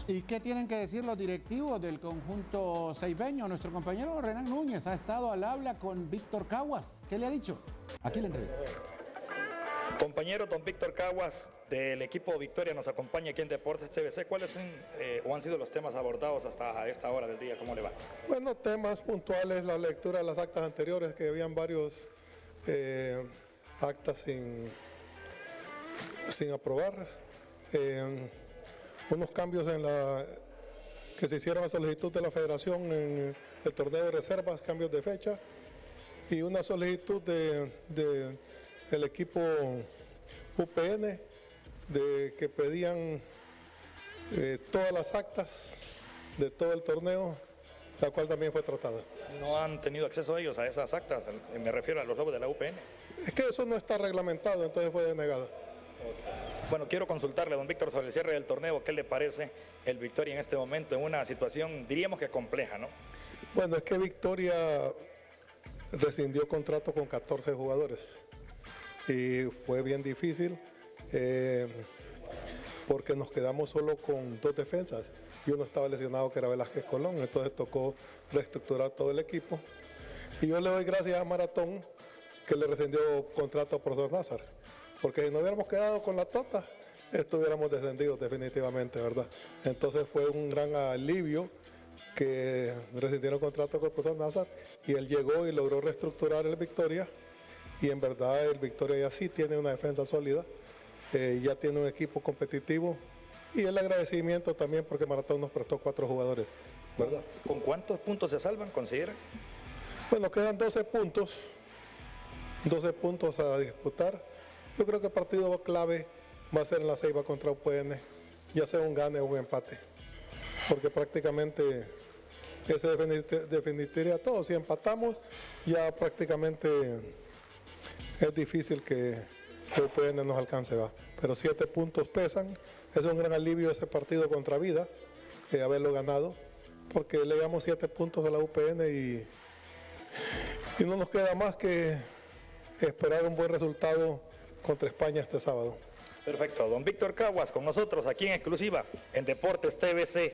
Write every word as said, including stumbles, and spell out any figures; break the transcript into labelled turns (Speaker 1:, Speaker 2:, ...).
Speaker 1: ¿Y qué tienen que decir los directivos del conjunto ceibeño? Nuestro compañero Renan Núñez ha estado al habla con Víctor Caguas. ¿Qué le ha dicho? Aquí la entrevista.
Speaker 2: Compañero don Víctor Caguas, del equipo Victoria, nos acompaña aquí en Deportes T V C. ¿Cuáles son eh, o han sido los temas abordados hasta esta hora del día? ¿Cómo le va?
Speaker 3: Bueno, temas puntuales, la lectura de las actas anteriores, que habían varios eh, actas sin, sin aprobar, eh, unos cambios en la que se hicieron a solicitud de la Federación en el torneo de reservas, cambios de fecha, y una solicitud de, de el equipo U P N de que pedían eh, todas las actas de todo el torneo, la cual también fue tratada.
Speaker 2: ¿No han tenido acceso ellos a esas actas? Me refiero a los lobos de la U P N.
Speaker 3: Es que eso no está reglamentado, entonces fue denegada.
Speaker 2: Bueno, quiero consultarle, don Víctor, sobre el cierre del torneo. ¿Qué le parece el Victoria en este momento, en una situación, diríamos que compleja, ¿no?
Speaker 3: Bueno, es que Victoria rescindió contrato con catorce jugadores y fue bien difícil eh, porque nos quedamos solo con dos defensas y uno estaba lesionado, que era Velázquez Colón, entonces tocó reestructurar todo el equipo. Y yo le doy gracias a Maratón que le rescindió contrato a profesor Nazar, porque si no hubiéramos quedado con la tota, estuviéramos descendidos definitivamente, ¿verdad? Entonces fue un gran alivio que rescindieron contrato con el profesor Nazar y él llegó y logró reestructurar el Victoria, y en verdad el Victoria ya sí tiene una defensa sólida, eh, ya tiene un equipo competitivo, y el agradecimiento también porque Maratón nos prestó cuatro jugadores, ¿verdad?
Speaker 2: ¿Con cuántos puntos se salvan, considera?
Speaker 3: Bueno, quedan doce puntos, doce puntos a disputar. Yo creo que el partido clave va a ser en la Ceiba contra U P N, ya sea un gane o un empate, porque prácticamente ese definiría todo. Si empatamos, ya prácticamente es difícil que, que U P N nos alcance, va. Pero siete puntos pesan, es un gran alivio ese partido contra Vida, eh, haberlo ganado, porque le damos siete puntos a la U P N y, y no nos queda más que esperar un buen resultado contra España este sábado.
Speaker 2: Perfecto, don Víctor Caguas con nosotros aquí en exclusiva en Deportes T V C.